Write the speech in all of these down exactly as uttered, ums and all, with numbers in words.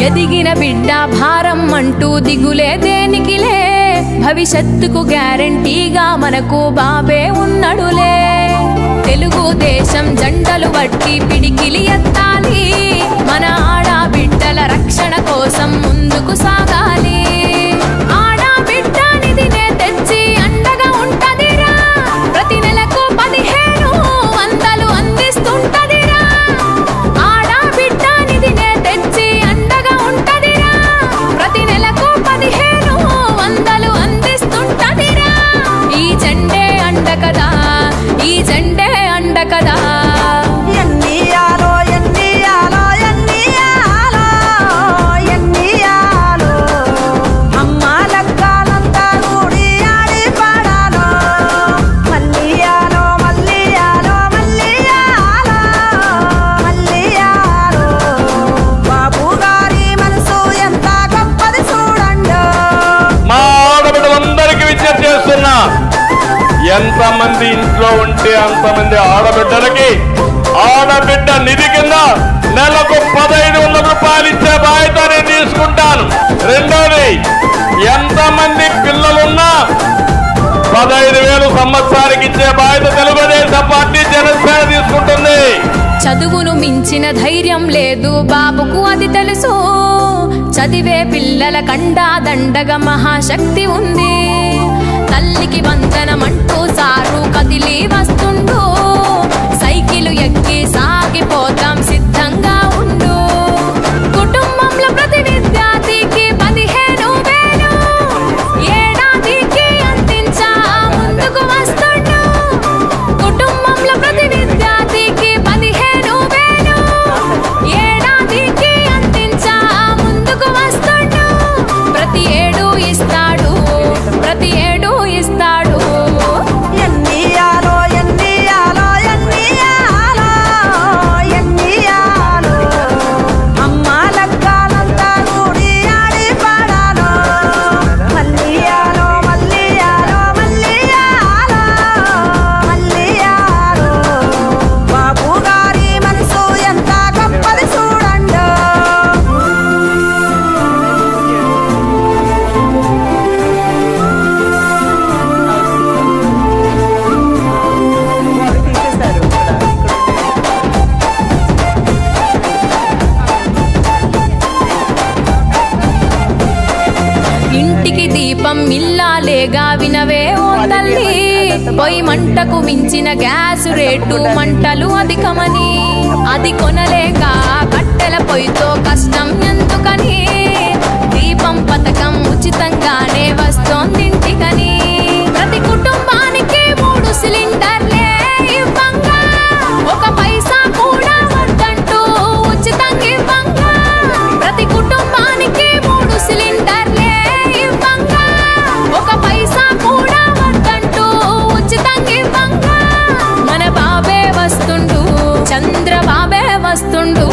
ఎదిగిన బిడ్డ భారం అంటూ దిగులే దేనికిలే, భవిష్యత్తుకు గ్యారంటీగా మనకు బాబే ఉన్నడులే. తెలుగు దేశం జెండలు బట్టి పిడికిలి ఎత్తాలి, మన ఆడబిడ్డల రక్షణ కోసం ముందుకు సాగాలి. ఆడబిడ్డ నిధినే తెచ్చి అండగా ఉంటదిరా, ప్రతి నెలకు పదిహేను వందలు అందిస్తుంటదిరా. ఆడబిడ్డ నిధినే తెచ్చి అండగా ఉంటదిరా, ప్రతి నెలకు పదిహేను వందలు అందిస్తుంటదిరా. ఈ జెండే అండ కదా, ఈ జెండే అండ కదా. ఎంతమంది ఇంట్లో ఉంటే అంతమంది ఆడబిడ్డలకి ఆడబిడ్డ నిధి కింద నెలకు పదహైదు వందల రూపాయలు ఇచ్చే బాధ్యత నేను తీసుకుంటాను. రెండోది, ఎంతమంది పిల్లలున్నా పదహైదు వేలు సంవత్సరానికి ఇచ్చే బాధ్యత తెలుగుదేశం పార్టీ జనసేన తీసుకుంటుంది. చదువును మించిన ధైర్యం లేదు బాబుకు, అది తెలుసు. చదివే పిల్లల కండా దండగా మహాశక్తి ఉంది. తల్లికి వందనమంటూ సారు కదిలి వస్తుండు, సైకిలు ఎక్కి సాగిపోతాం సిద్ధంగా ఉండు. కుటుంబంలో ప్రతి విద్యార్థికి పదిహేను వేలు ఏడాదికి అందించా ముందుకు వస్తుండు. కుటుంబంలో ప్రతి విద్యార్థికి పదిహేను వేలు ఏడాదికి అందించా ముందుకు వస్తుండు. ప్రతి ఏడు ఇస్తాడు, ప్రతి ఏడు ఇస్తాడు. ఇంటికి దీపం ఇల్లాలేగా వినవే ఓ తల్లి, పొయ్యి మంటకు మించిన గ్యాస్ రేటు మంటలు అధికమని, అది కొనలేక కట్టెల పొయ్యితో కష్టం ఎందుకని, దీపం పథకం ఉచితంగానే వస్తోందింటికని. ప్రతి కుటుంబానికి మూడు సిలిండర్లే ఇవ్వంగా, ఒక పైసా కూడా వద్దంటూ ఉచితంగా ఇవ్వంగా. ప్రతి కుటుంబానికి మూడు సిలిండర్లే ఇవ్వంగా, ఒక పైసా కూడా వద్దంటూ ఉచితంగా ఇవ్వంగా. మన బాబే వస్తుండు, చంద్రబాబే వస్తుండు.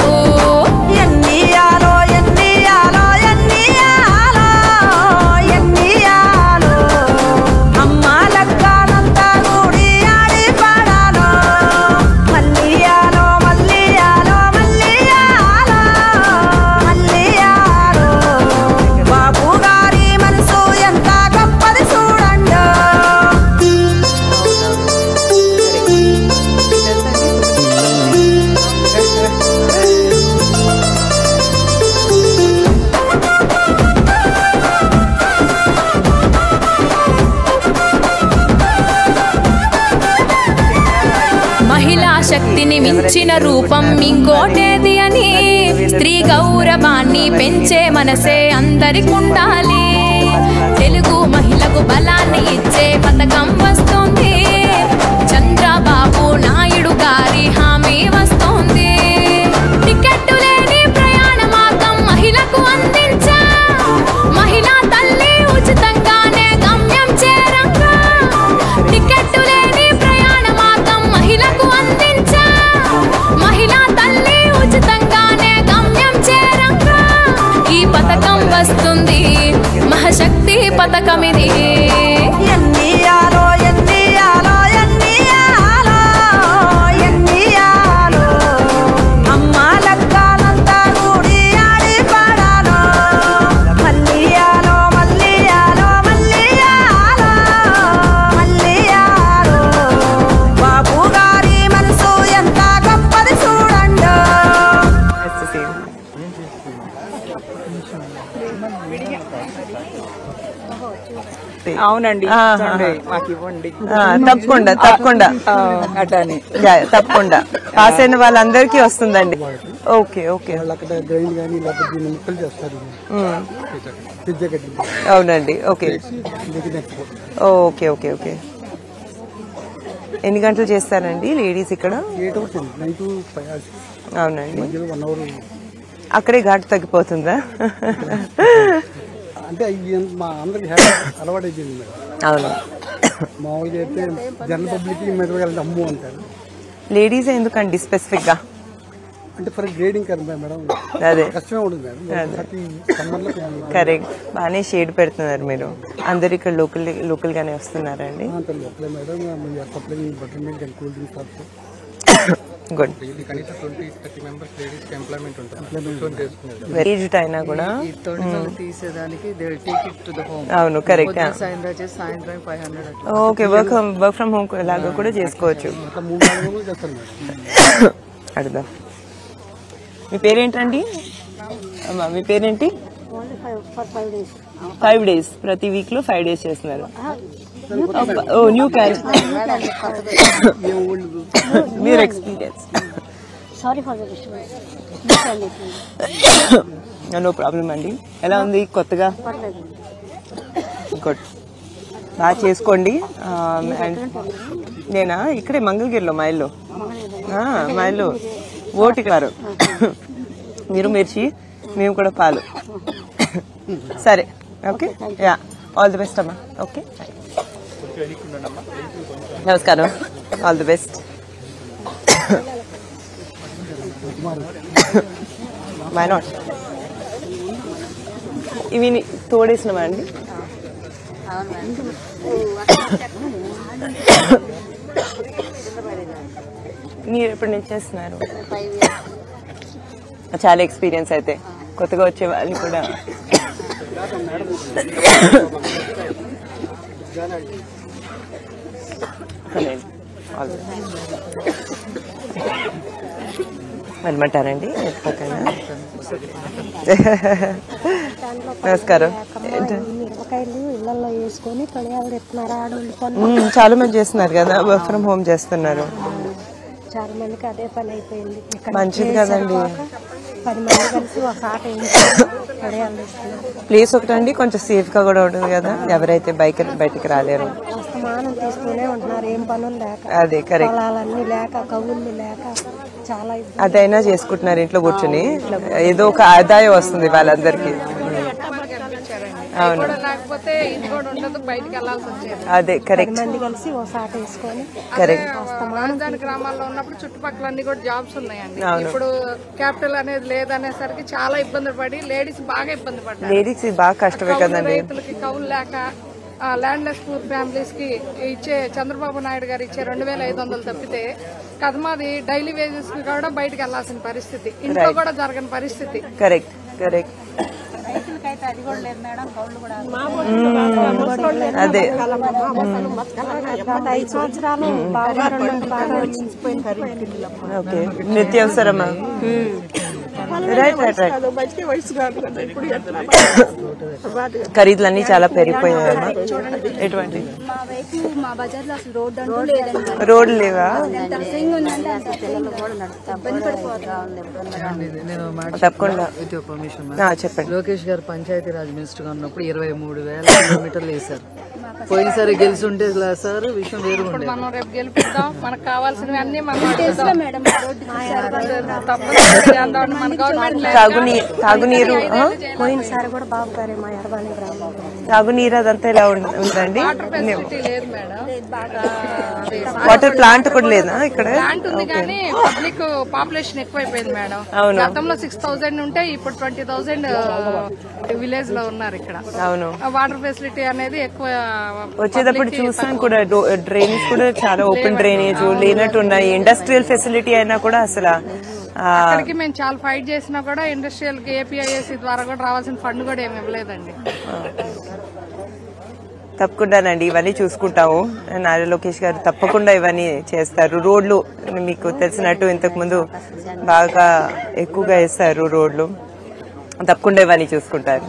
మహిళా శక్తిని మించిన రూపం ఇంకోటేది అని, స్త్రీ గౌరవాన్ని పెంచే మనసే అందరికుండాలి. తెలుగు మహిళకు బలాన్ని ఇచ్చే పథకం వస్తోంది, చంద్రబాబు నాయుడు గారి హామీ వస్తోంది. టికెట్టు లేని ప్రయాణ మార్గం మహిళకు అందించా, మహిళా తల్లి ఉచితంగానే గమ్యం చేరంగా. టికెట్టు లేని ప్రయాణ మార్గం మహిళకు అందించా, మహిళా తల్లి ఉచితంగానే గమ్యం చేరంగా. ఈ పథకం వస్తుంది, మహాశక్తి పథకమిది. ఎన్నియాలో ఎన్నియాలో అవునండి మాకు ఇవ్వండి. తప్పకుండా తప్పకుండా అట్లానే తప్పకుండా పాస్ అయిన వాళ్ళందరికీ వస్తుందండి. ఓకే ఓకే అవునండి. ఓకే ఓకే ఓకే ఓకే ఎన్ని గంటలు చేస్తారండి లేడీస్ ఇక్కడ? అవునండి. అక్కడే ఘాటు తగ్గిపోతుందా? అంటే మా అందరికి అలవాటు అయిపోయింది మేడం. అవును. మామూలుగా అయితే జనరల్ పబ్లిక్ మెదడు అమ్ము అంటారు. లేడీస్ ఎందుకండి స్పెసిఫిక్ గా? అంటే ఫర్ గ్రేడింగ్ కదా మేడం. అదే కష్టమే ఉంటుంది మేడం. కరెక్ట్. బాగానే షేడ్ పెడుతున్నారు మీరు. అందరు ఇక్కడ లోకల్ లోకల్ గానే వస్తున్నారండి? లోకలే madam. Butter milk and cool drinks good. Aged అయినా కూడా తీసేదానికి అవును correct. Okay work work from home లాగా కూడా చేసుకోవచ్చు. అడుగుదాం. మీ పేరేంటండి? అమ్మా మీ పేరేంటి? ఫైవ్ డేస్ ప్రతి వీక్ లో ఫైవ్ డేస్ చేస్తున్నారు. ఓ న్యూ క్యాన్ మీరు ఎక్స్పీరియన్స్. నో ప్రాబ్లం అండి. ఎలా ఉంది కొత్తగా? గుడ్. బాగా చేసుకోండి. నేనా ఇక్కడే మంగళగిరిలో మా ఇల్లు. మా ఇల్లు ఓటికారు. మీరు మిర్చి, మేము కూడా పాలు. సరే okay. Yeah all the best అమ్మా. ఓకే నమస్కారం. All the best. Why not? ఇవి తోడేసినవా అండి? మీరు ఎప్పటి నుంచి చేస్తున్నారు? చాలా ఎక్స్పీరియన్స్ అయితే. కొత్తగా వచ్చే వాళ్ళు కూడా అనమాటారండి. నమస్కారం. చాలా మంది చేస్తున్నారు కదా, వర్క్ ఫ్రమ్ హోమ్ చేస్తున్నారు. చాలా మందికి అదే పని అయిపోయింది. మంచిది కదండి. పది మంది కలిసి ఒక ఆట ప్లేస్ ఒకటండి, కొంచెం సేఫ్ గా కూడా ఉంటుంది కదా ఎవరైతే బైక్ బయటికి రాలేరు. అస్తమానం తీసుకునే ఉంటున్నారు, ఏం పనులు లేక. అదే కరెక్ట్. పొలాలన్నీ లేక, కవుళ్ళు లేక చాలా అదైనా చేసుకుంటున్నారు ఇంట్లో కూర్చుని. ఏదో ఒక ఆదాయం వస్తుంది వాళ్ళందరికీ. అవును అదే కరెక్ట్. మంది కలిసి ఒక ఆట వేసుకొని కరెక్ట్. రాజధాని గ్రామాల్లో ఉన్నప్పుడు చుట్టుపక్కల అన్ని కూడా జాబ్స్ ఉన్నాయండి. ఇప్పుడు క్యాపిటల్ అనేది లేదనేసరికి చాలా ఇబ్బందులు పడి లేడీస్ బాగా ఇబ్బంది పడ్డారు. లేడీస్ బాగా కష్టమే కదండి. రైతులకి కౌలు లేక ల్యాండ్ లెస్ పూర్ ఫ్యామిలీస్ కి ఇచ్చే చంద్రబాబు నాయుడు గారు ఇచ్చే రెండు వేల ఐదు వందలు తప్పితే కదమాది డైలీ వేజెస్ కి కూడా బయటకు వెళ్లాల్సిన పరిస్థితి, ఇంట్లో కూడా జరగని పరిస్థితి. Correct correct. అదే ఐదు సంవత్సరాలు బాగా ఓకే. నిత్యావసరమా? Right right right. ఖరీదులన్నీ చాలా పెరిగిపోయాయమ్మా. ఎటువంటి రోడ్ లేవా? తప్పకుండా చెప్పండి. లోకేష్ గారు పంచాయతీ రాజ్ మినిస్టర్ గా ఉన్నప్పుడు ఇరవై మూడు వేల కిలోమీటర్లు వేశారు. పోయినసారి గెలిచి ఉంటే సార్ విషయం వేరు. మనం రేపు గెలిపిద్దాం, మనకు కావాల్సినవి అన్ని తాగునీరు పోయినసారి కూడా బాబు గారే మా ఎర్వాణి గ్రామంలో తాగునీరు అదంతా ఎలా ఉందండి? లేదు మేడం, వాటర్ ప్లాంట్ కూడా లేదా ఇక్కడ? ప్లాంట్ ఉంది కానీ పబ్లిక్ పాపులేషన్ ఎక్కువైపోయింది మేడం. గతంలో సిక్స్ థౌసండ్ ఉంటే ఇప్పుడు ట్వంటీ థౌసండ్ విలేజ్ లో ఉన్నారు ఇక్కడ. అవును. వాటర్ ఫెసిలిటీ అనేది ఎక్కువ. వచ్చేటప్పుడు చూసాను కూడా డ్రైనేజ్ కూడా చాలా ఓపెన్ డ్రైనేజ్ లేనట్టు ఉన్నాయి. ఇండస్ట్రియల్ ఫెసిలిటీ అయినా కూడా అసలు అక్కడికి మేము చాలా ఫైట్ చేసినా కూడా ఇండస్ట్రియల్ కి ఏపీఐఎస్సీ ద్వారా కూడా రావాల్సిన ఫండ్ కూడా ఏమి ఇవ్వలేదండి. తప్పకుండానండి ఇవన్నీ చూసుకుంటాము. నారా లోకేష్ గారు తప్పకుండా ఇవన్నీ చేస్తారు. రోడ్లు మీకు తెలిసినట్టు ఇంతకు ముందు బాగా ఎక్కువగా వేస్తారు రోడ్లు, తప్పకుండా ఇవన్నీ చూసుకుంటారు.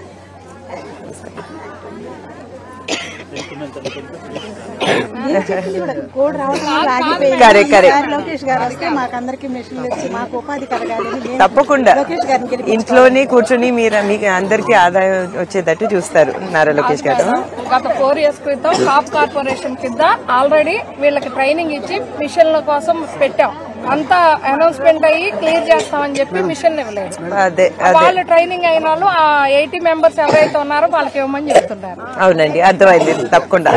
తప్పకుండా ఇంట్లోనే కూర్చొని మీరు మీకు అందరికి ఆదాయం వచ్చేటట్టు చూస్తారు నారా లోకేష్ గారు. గత ఫోర్ ఇయర్స్ క్రితం కాప్ కార్పొరేషన్ కింద ఆల్రెడీ వీళ్ళకి ట్రైనింగ్ ఇచ్చి మిషన్ల కోసం పెట్టాం. అంతా అనౌన్స్మెంట్ అయ్యి క్లియర్ చేస్తామని చెప్పి మిషన్ ఇవ్వలేదు. వాళ్ళు ట్రైనింగ్ అయిన వాళ్ళు ఆ ఎయిటీ మెంబర్స్ ఎవరైతే ఉన్నారో వాళ్ళకి ఇవ్వమని చెప్తున్నారు. అవునండి, అర్థమైంది. తప్పకుండా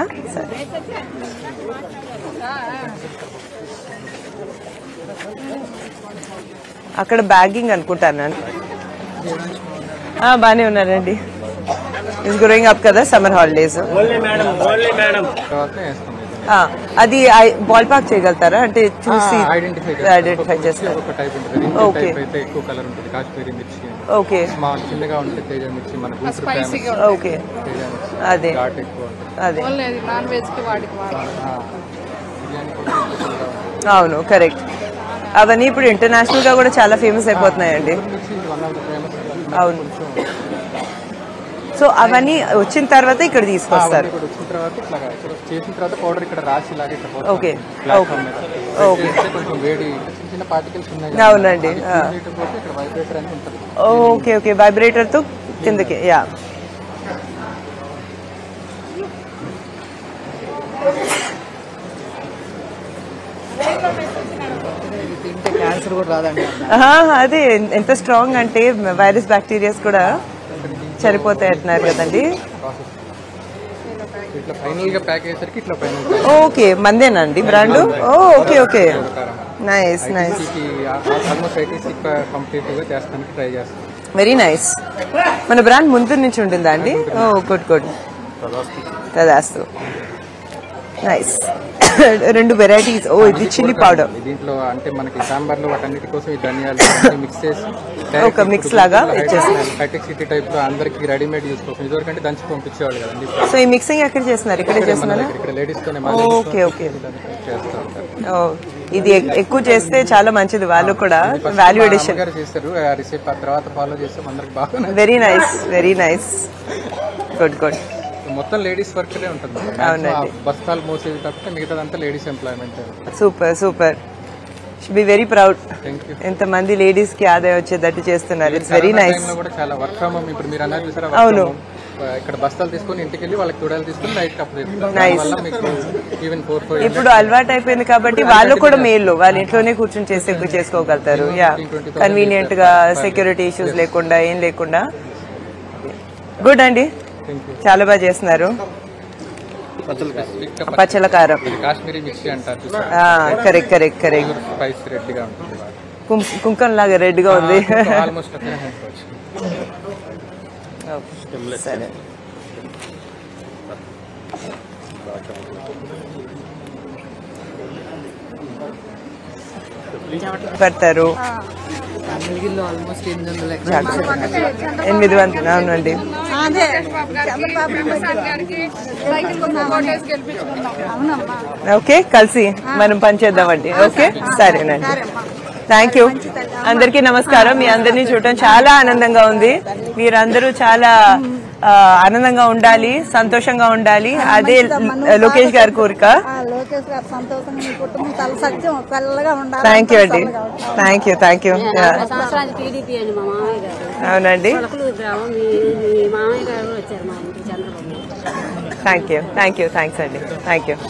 అక్కడ బ్యాగింగ్ అనుకుంటాను. బానే ఉన్నారండి. ఇస్ గ్రోయింగ్ అప్ కదా సమ్మర్ హాలిడేస్. అది బాల్ పార్క్ చేయగలుగుతారా అంటే చూసి ఐడెంటిఫై చేస్తారు? ఓకే ఓకే ఓకే అదే అదే అవును కరెక్ట్. అవన్నీ ఇప్పుడు ఇంటర్నేషనల్ గా కూడా చాలా ఫేమస్ అయిపోతున్నాయండి. అవును. సో అవన్నీ వచ్చిన తర్వాత ఇక్కడ తీసుకొస్తారు. ఓకే ఓకే అవునండి. ఓకే ఓకే వైబ్రేటర్ తో కిందకి. యా క్యాన్సర్ కూడా రాదండి. అదే ఎంత స్ట్రాంగ్ అంటే వైరస్ బ్యాక్టీరియాస్ కూడా చనిపోతాయి అంటున్నారు కదండి. ఓకే మందేనండి brand. Okay okay nice nice very nice. మన బ్రాండ్ ముందు నుంచి ఉంటుందా అండి? ఓ గుడ్ గుడ్ తదాస్తు నైస్. రెండు వెరైటీస్. ఓ ఇది చిల్లీ పౌడర్. దీంట్లో అంటే మనకి సాంబార్ లో వాటన్నిటి కోసం ఈ ధనియాలు మిక్స్ చేసి ఒక మిక్స్ లాగా ఇచ్చేస్తున్నారు. హైటెక్ సిటీ టైప్ లో అందరికి రెడీమేడ్ యూస్ కోసం ఇదివరకు అంటే దంచి పంపించేవాళ్ళు కదండి. సో ఈ మిక్సింగ్ ఎక్కడ చేస్తున్నారు? ఇక్కడే చేస్తున్నారు. ఇక్కడ లేడీస్ తోనే. Okay okay. ఇది ఎక్కువ చేస్తే చాలా మంచిది. వాళ్ళు కూడా వాల్యూ ఎడిషన్ చేస్తారు. రిసిప్ తర్వాత ఫాలో చేస్తాం అందరికి బాగా. Very nice very nice good good. మొత్తం లేడీస్ వర్క్ ఉంటుంది. అవునండి. బస్తాలు మోసేది తప్పితే మిగతాదంతా ladies employment. Super super. Should be very proud. ఎంతమంది లేడీస్ కి ఆదాయం వచ్చేటట్టు చేస్తున్నారు. It's very nice. చాలా వర్క్ ఫ్రమ్ హోమ్. ఇప్పుడు మీరు అన్నారు చూసారా? అవును. ఇక్కడ బస్తాలు తీసుకుని ఇంటికి వెళ్ళి వాళ్ళకి తొడాలు తీసుకుని నైట్ కప్పు. ఇప్పుడు అలవాటు అయిపోయింది కాబట్టి వాళ్ళు కూడా మేలు. వాళ్ళ ఇంట్లోనే కూర్చొని చేసి చేసుకోగలుగుతారు. యా కన్వీనియంట్ గా సెక్యూరిటీ ఇష్యూస్ లేకుండా ఏం లేకుండా. గుడ్ అండి, చాలా బాగా చేస్తున్నారు. పచ్చల కారం కాశ్మీరీ మిర్చి అంటారు. Correct correct correct. Spice red గా ఉంటుంది. కుంకం లాగా రెడ్ గా ఉంది. ఆల్మోస్ట్ సరే పెడతారు. ఆల్మోస్ట్ ఎనిమిది వందలు. అవునండి. ఓకే కలిసి మనం పనిచేద్దామండి. ఓకే సరేనండి. Thank you. అందరికీ నమస్కారం. మీ అందరినీ చూడటం చాలా ఆనందంగా ఉంది. మీరందరూ చాలా ఆనందంగా ఉండాలి, సంతోషంగా ఉండాలి. అదే లోకేష్ గారి కోరిక. థ్యాంక్ యూ అండి. Thank you thank you. అవునండి. Thank you thank you thanks అండి. Thank you.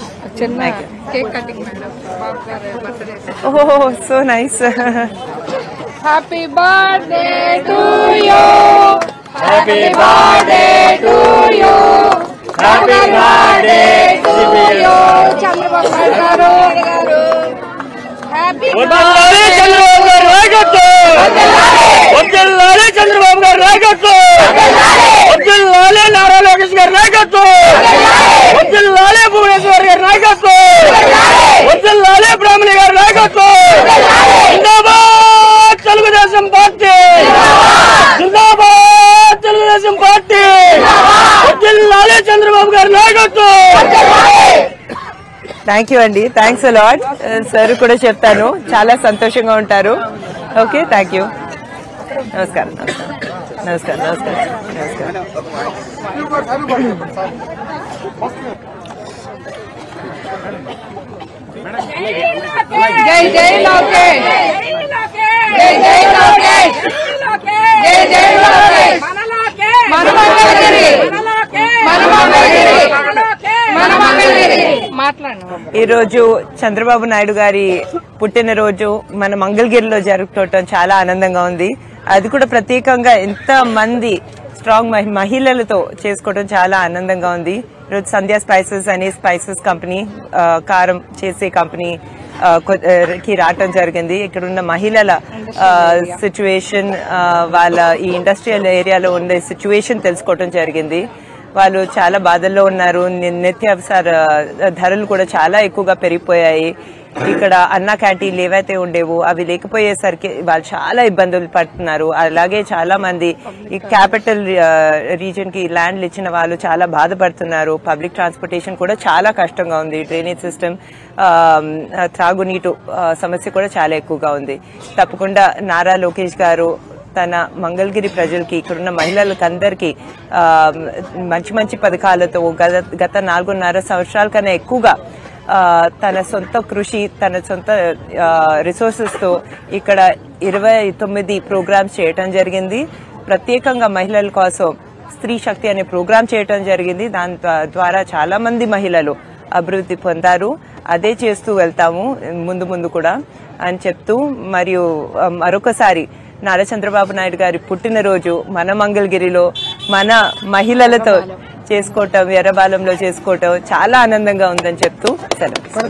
ఓహో so nice. Happy birthday to you. Happy birthday to you. Happy birthday to you. Chandrababu Naidu garu. Happy వదిలాలి Chandrababu గారు నాయకత్వం. వదిలాలి చంద్రబాబు గారు నాయకత్వం. వదిలాలి నారా లోకేష్ గారి నాయకత్వం. వదిలాలి భువనేశ్వర్ గారి నాయకత్వం. వదిలాలి బ్రాహ్మణి గారి నాయకత్వం. జిందాబాద్ తెలుగుదేశం పార్టీ. జిందాబాద్ తెలుగుదేశం పార్టీ. వదిలాలి చంద్రబాబు నాయకత్వం. థ్యాంక్ యూ అండి, థ్యాంక్స్ అలాట్. సార్ కూడా చెప్తాను, చాలా సంతోషంగా ఉంటారు. Okay, thank you. నమస్కారం నమస్కారం నమస్కారం నమస్కారం జై జై లోకేష్, జై జై లోకేష్, జై జై లోకేష్, మన మంగళగిరి, మన మంగళగిరి, మన మంగళగిరి. మాట్లాడండి. ఈ రోజు చంద్రబాబు నాయుడు గారి పుట్టినరోజు మన మంగళగిరిలో జరుపుకోవటం చాలా ఆనందంగా ఉంది. అది కూడా ప్రత్యేకంగా ఎంత మంది స్ట్రాంగ్ మహిళలతో చేసుకోవడం చాలా ఆనందంగా ఉంది. ఈరోజు సంధ్యా స్పైసెస్ అనే స్పైసెస్ కంపెనీ, కారం చేసే కంపెనీ కి రావటం జరిగింది. ఇక్కడ ఉన్న మహిళల సిచ్యువేషన్, వాళ్ళ ఈ ఇండస్ట్రియల్ ఏరియాలో ఉండే సిచ్యువేషన్ తెలుసుకోవటం జరిగింది. వాళ్ళు చాలా బాధల్లో ఉన్నారు. నిత్యావసర ధరలు కూడా చాలా ఎక్కువగా పెరిగిపోయాయి. ఇక్కడ అన్న క్యాంటీన్లు ఏవైతే ఉండేవో అవి లేకపోయేసరికి వాళ్ళు చాలా ఇబ్బందులు పడుతున్నారు. అలాగే చాలా మంది ఈ క్యాపిటల్ రీజన్ కి ల్యాండ్లు ఇచ్చిన వాళ్ళు చాలా బాధపడుతున్నారు. పబ్లిక్ ట్రాన్స్పోర్టేషన్ కూడా చాలా కష్టంగా ఉంది. డ్రైనేజ్ సిస్టమ్, త్రాగునీటు సమస్య కూడా చాలా ఎక్కువగా ఉంది. తప్పకుండా నారా లోకేష్ గారు తన మంగళగిరి ప్రజలకి, ఇక్కడున్న మహిళలకు అందరికీ మంచి మంచి పథకాలతో గత గత నాలుగున్నర సంవత్సరాల కన్నా ఎక్కువగా తన సొంత కృషి, తన సొంత రిసోర్సెస్ తో ఇక్కడ ఇరవై తొమ్మిది ప్రోగ్రామ్స్ చేయటం జరిగింది. ప్రత్యేకంగా మహిళల కోసం స్త్రీ శక్తి అనే ప్రోగ్రాం చేయటం జరిగింది. దాని ద్వారా చాలా మంది మహిళలు అభివృద్ధి పొందారు. అదే చేస్తూ వెళ్తాము ముందు ముందు కూడా అని చెప్తూ, మరియు మరొకసారి నారా చంద్రబాబు నాయుడు గారి పుట్టినరోజు మన మంగళగిరిలో మన మహిళలతో చేసుకోవటం, ఎర్రబాలంలో చేసుకోవటం చాలా ఆనందంగా ఉందని చెప్తూ సెలవు.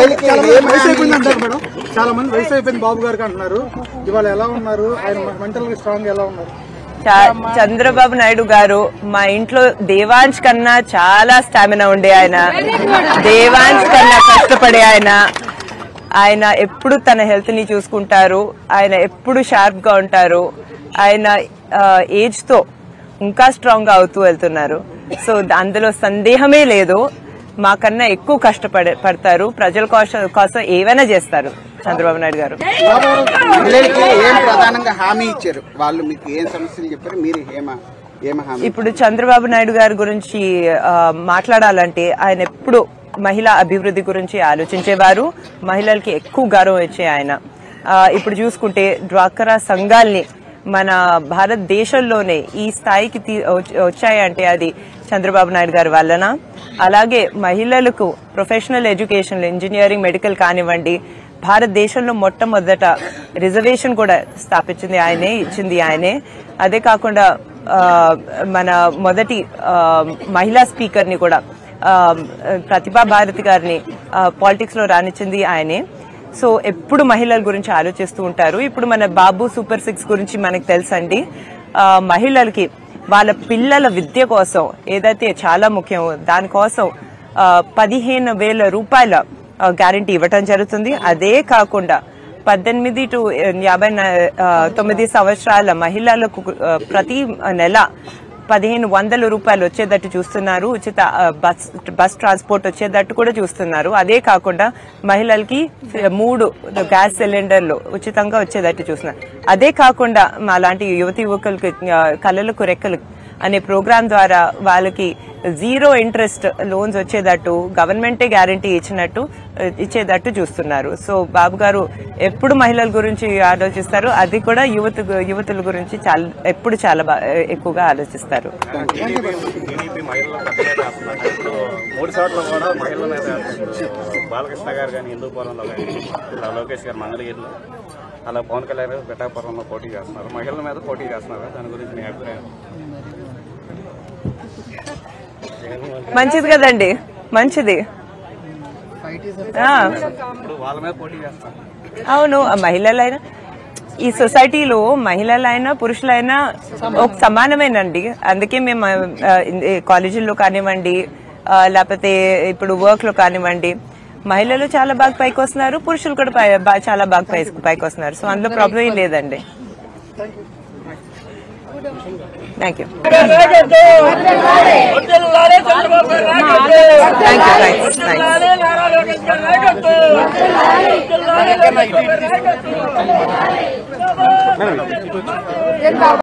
చాలా మంది వయసు అయిపోయింది బాబు గారికి అంటున్నారు. ఇవాళ ఎలా ఉన్నారు? ఆయన మెంటల్ గా స్ట్రాంగ్ ఎలా ఉన్నారు? చంద్రబాబు నాయుడు గారు మా ఇంట్లో దేవాంశ్ కన్నా చాలా స్టామినా ఉండే ఆయన, దేవాంశ్ కన్నా కష్టపడే ఆయన. ఆయన ఎప్పుడు తన హెల్త్ ని చూసుకుంటారు. ఆయన ఎప్పుడు షార్ప్ గా ఉంటారు. ఆయన ఏజ్ తో ఇంకా స్ట్రాంగ్ గా అవుతూ వెళ్తున్నారు. సో అందులో సందేహమే లేదు. మాకన్నా ఎక్కువ కష్టపడే పడతారు. ప్రజల కోసం ఏవైనా చేస్తారు చంద్రబాబు నాయుడు గారు. ఏం ప్రధానంగా హామీ ఇచ్చారు వాళ్ళు? మీకు ఏం సమస్యలు చెప్పారు? మీరు ఏమ హామీ? ఇప్పుడు చంద్రబాబు నాయుడు గారి గురించి మాట్లాడాలంటే ఆయన ఎప్పుడు మహిళా అభివృద్ధి గురించి ఆలోచించేవారు. మహిళలకి ఎక్కువ గౌరవం ఇచ్చే ఆయన. ఇప్పుడు చూసుకుంటే డ్వాక్రా సంఘాల్ని మన భారతదేశంలోనే ఈ స్థాయికి వచ్చాయంటే అది చంద్రబాబు నాయుడు గారి వలన. అలాగే మహిళలకు ప్రొఫెషనల్ ఎడ్యుకేషన్, ఇంజనీరింగ్, మెడికల్ కానివ్వండి, భారతదేశంలో మొట్టమొదట రిజర్వేషన్ కూడా స్థాపించింది ఆయనే, ఇచ్చింది ఆయనే. అదే కాకుండా మన మొదటి మహిళా స్పీకర్ ని కూడా, ప్రతిభా భారతి గారిని పాలిటిక్స్ లో రానిచ్చింది ఆయనే. సో ఎప్పుడు మహిళల గురించి ఆలోచిస్తూ ఉంటారు. ఇప్పుడు మన బాబు సూపర్ సిక్స్ గురించి మనకు తెలుసండి. మహిళలకి వాళ్ళ పిల్లల విద్య కోసం ఏదైతే చాలా ముఖ్యమో దానికోసం పదిహేను వేల రూపాయల గ్యారంటీ ఇవ్వటం జరుగుతుంది. అదే కాకుండా పద్దెనిమిది టు యాభై తొమ్మిది సంవత్సరాల మహిళలకు ప్రతి నెల పదిహేను వందల రూపాయలు వచ్చేటట్టు చూస్తున్నారు. ఉచిత బస్ బస్ ట్రాన్స్పోర్ట్ వచ్చేటట్టు కూడా చూస్తున్నారు. అదే కాకుండా మహిళలకి మూడు గ్యాస్ సిలిండర్లు ఉచితంగా వచ్చేటట్టు చూస్తున్నారు. అదే కాకుండా అలాంటి యువతి యువకులకి కళలకు రెక్కలు అనే ప్రోగ్రాం ద్వారా వాళ్ళకి జీరో ఇంట్రెస్ట్ లోన్స్ వచ్చేటట్టు గవర్నమెంటే గ్యారంటీ ఇచ్చినట్టు ఇచ్చేటట్టు చూస్తున్నారు. సో బాబు గారు ఎప్పుడు మహిళల గురించి ఆలోచిస్తారు. అది కూడా యువత యువతుల గురించి చాలా ఎప్పుడు చాలా ఎక్కువగా ఆలోచిస్తారు. మూడు చోట్ల కూడా మహిళల మీద బాలకృష్ణ గారు కానీ హిందూపురంలో కానీ లోకేష్ గారు మంగళగిరిలో, అలా పవన్ కళ్యాణ్ గారు పిఠాపురంలో పోటీ చేస్తున్నారు. మహిళల మీద పోటీ చేస్తున్నారు. దాని గురించి మీ అభిప్రాయం? మంచిది కదండి, మంచిది. వాళ్ళ మీద పోటీ చేస్తారు. అవును, మహిళలైనా ఈ సొసైటీలో మహిళలైనా పురుషులైనా ఒక సమానమేనండి. అందుకే మేము కాలేజీల్లో కానివ్వండి, లేకపోతే ఇప్పుడు వర్క్ లో కానివ్వండి, మహిళలు చాలా బాగా పైకి వస్తున్నారు, పురుషులు కూడా చాలా బాగా పైకి వస్తున్నారు. సో అందులో ప్రాబ్లం ఏం లేదండి. థ్యాంక్ యూ వర్ధిల్లాలి చంద్రబాబు గారి నాయకత్వం. Thank you thank you thank వర్ధిల్లాలి నారా లోకేష్ గారి నాయకత్వం. వర్ధిల్లాలి లోకేష్ గారి నాయకత్వం.